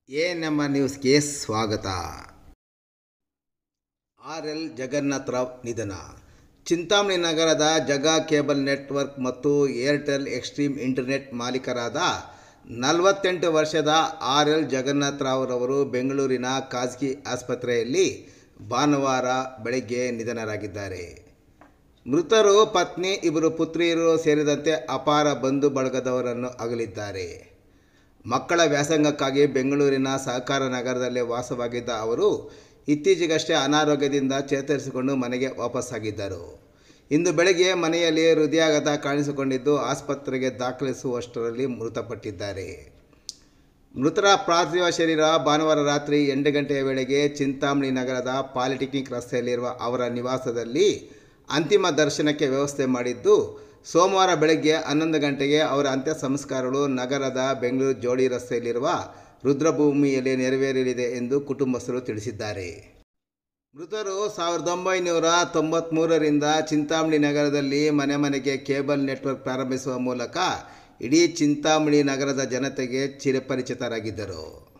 ANM ನ್ಯೂಸ್ಗೆ ಸ್ವಾಗತ. ಆರ್.ಎಲ್. ಜಗನ್ನಾಥರಾವ್ ನಿಧನ. ಚಿಂತಾಮಣಿ ನಗರದ ಜಗಾ ಕೇಬಲ್ ನೆಟ್ವರ್ಕ್ ಮತ್ತು ಏರ್ಟೆಲ್ ಎಕ್ಸ್ಟ್ರೀಮ್ ಇಂಟರ್ನೆಟ್ ಮಾಲೀಕರಾದ 48 ವರ್ಷದ ಆರ್.ಎಲ್. ಜಗನ್ನಾಥರಾವ್ ರವರು ಬೆಂಗಳೂರಿನ ಖಾಸಗಿ ಆಸ್ಪತ್ರೆಯಲ್ಲಿ ಭಾನುವಾರ ಬೆಳಗ್ಗೆ ನಿಧನರಾಗಿದ್ದಾರೆ. ಮೃತರು ಪತ್ನಿ, ಇಬ್ಬರು ಪುತ್ರಿಯರು ಸೇರಿದಂತೆ ಅಪಾರ ಬಂಧು ಬಳಗದವರನ್ನು ಅಗಲಿದ್ದಾರೆ. ಮಕ್ಕಳ ವ್ಯಾಸಂಗಕ್ಕಾಗಿ ಬೆಂಗಳೂರಿನ ಸಹಕಾರ ನಗರದಲ್ಲೇ ವಾಸವಾಗಿದ್ದ ಅವರು ಇತ್ತೀಚೆಗಷ್ಟೇ ಅನಾರೋಗ್ಯದಿಂದ ಚೇತರಿಸಿಕೊಂಡು ಮನೆಗೆ ವಾಪಸ್ಸಾಗಿದ್ದರು. ಇಂದು ಬೆಳಗ್ಗೆ ಮನೆಯಲ್ಲಿ ಹೃದಯಾಘಾತ ಕಾಣಿಸಿಕೊಂಡಿದ್ದು ಆಸ್ಪತ್ರೆಗೆ ದಾಖಲಿಸುವಷ್ಟರಲ್ಲಿ ಮೃತಪಟ್ಟಿದ್ದಾರೆ. ಮೃತರ ಪಾರ್ಥಿವ ಶರೀರ ಭಾನುವಾರ ರಾತ್ರಿ 8 ಗಂಟೆಯ ವೇಳೆಗೆ ಚಿಂತಾಮಣಿ ನಗರದ ಪಾಲಿಟೆಕ್ನಿಕ್ ರಸ್ತೆಯಲ್ಲಿರುವ ಅವರ ನಿವಾಸದಲ್ಲಿ ಅಂತಿಮ ದರ್ಶನಕ್ಕೆ ವ್ಯವಸ್ಥೆ ಮಾಡಿದ್ದು, ಸೋಮವಾರ ಬೆಳಗ್ಗೆ 11 ಗಂಟೆಗೆ ಅವರ ಅಂತ್ಯ ಸಂಸ್ಕಾರಗಳು ನಗರದ ಬೆಂಗಳೂರು ಜೋಡಿ ರಸ್ತೆಯಲ್ಲಿರುವ ರುದ್ರಭೂಮಿಯಲ್ಲಿ ನೆರವೇರಲಿದೆ ಎಂದು ಕುಟುಂಬಸ್ಥರು ತಿಳಿಸಿದ್ದಾರೆ. ಮೃತರು 1993ರಿಂದ ಚಿಂತಾಮಣಿ ನಗರದಲ್ಲಿ ಮನೆಗೆ ಕೇಬಲ್ ನೆಟ್ವರ್ಕ್ ಪ್ರಾರಂಭಿಸುವ ಮೂಲಕ ಇಡೀ ಚಿಂತಾಮಣಿ ನಗರದ ಜನತೆಗೆ ಚಿರಪರಿಚಿತರಾಗಿದ್ದರು.